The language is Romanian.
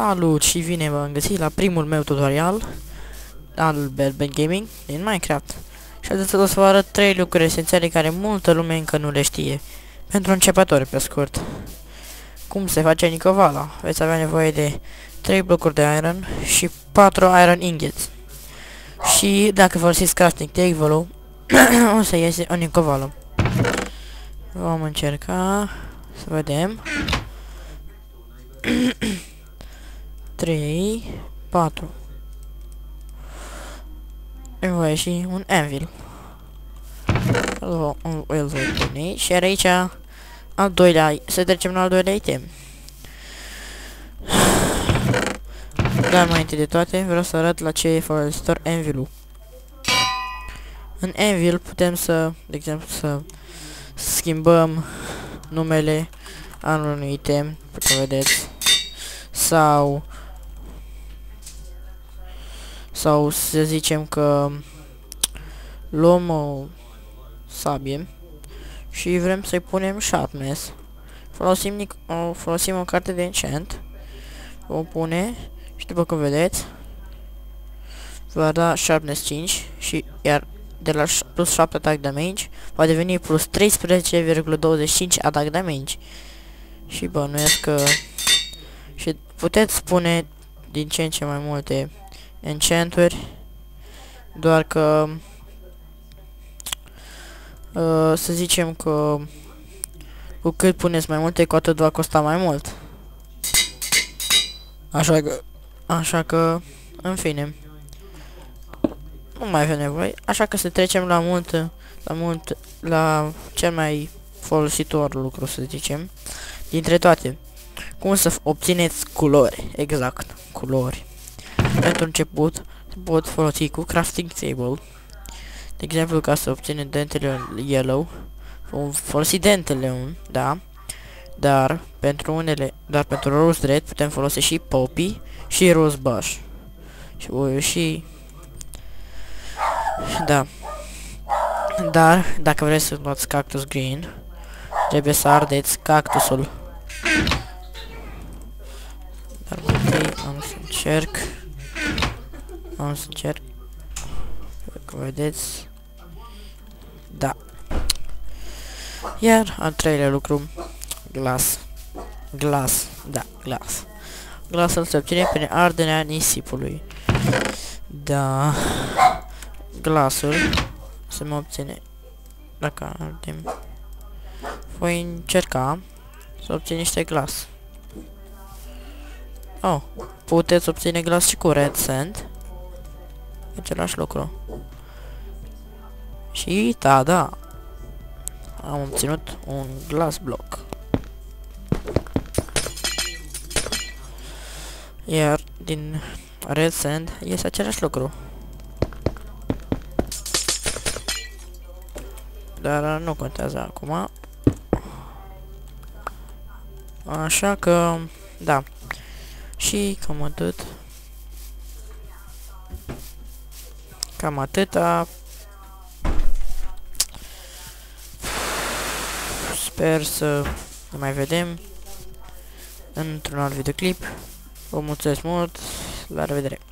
Salut și bine v-am găsit la primul meu tutorial al Berben Gaming din Minecraft. Și astăzi o să vă arăt 3 lucruri esențiale care multă lume încă nu le știe. Pentru începători, pe scurt. Cum se face nicovala? Veți avea nevoie de 3 blocuri de iron și 4 iron ingots. Și dacă folosiți crafting table-ul, o să iese o nicovală. Vom încerca să vedem. 3, 4. Îmi va ieși un anvil. Îl voi pune. Și aici al doilea. Să trecem la al doilea item. Dar mai întâi de toate vreau să arăt la ce e folositor anvil-ul. În anvil putem să, de exemplu, să schimbăm numele al unui item, după vedeți, sau să zicem că luăm o sabie și vrem să-i punem sharpness. Folosim o carte de enchant, o pune și după cum vedeți va da sharpness 5 și iar de la plus 7 attack damage va deveni plus 13,25 attack damage. Și bănuiesc că și puteți pune din ce în ce mai multe enchanturi, doar că să zicem că cu cât puneți mai multe, cu atât va costa mai mult. Așa că în fine, nu mai avem nevoie, așa că să trecem la cel mai folositor lucru, să zicem, dintre toate. Cum să obțineți culori, exact, culori. Pentru început, pot folosi cu crafting table. De exemplu, ca să obținem dentele yellow, vom folosi dentele da, dar pentru rose red putem folosi și poppy și rose bush. Da. Dar dacă vreți să luați cactus green, trebuie să ardeți cactusul. Dar întâi am să încerc. Cum vedeți. Da. Iar al treilea lucru, glass. Glasul se obține prin arderea nisipului. Da. Glasul se mă obține dacă ardem. Voi încerca să obțin niște glas. Oh, puteți obține glas și cu red sand. Același lucru. Și da, am obținut un glass block. Iar din red sand este același lucru. Dar nu contează acum. Așa că, da. Și cam atât. Cam atâta. Sper să ne mai vedem într-un alt videoclip. Vă mulțumesc mult. La revedere.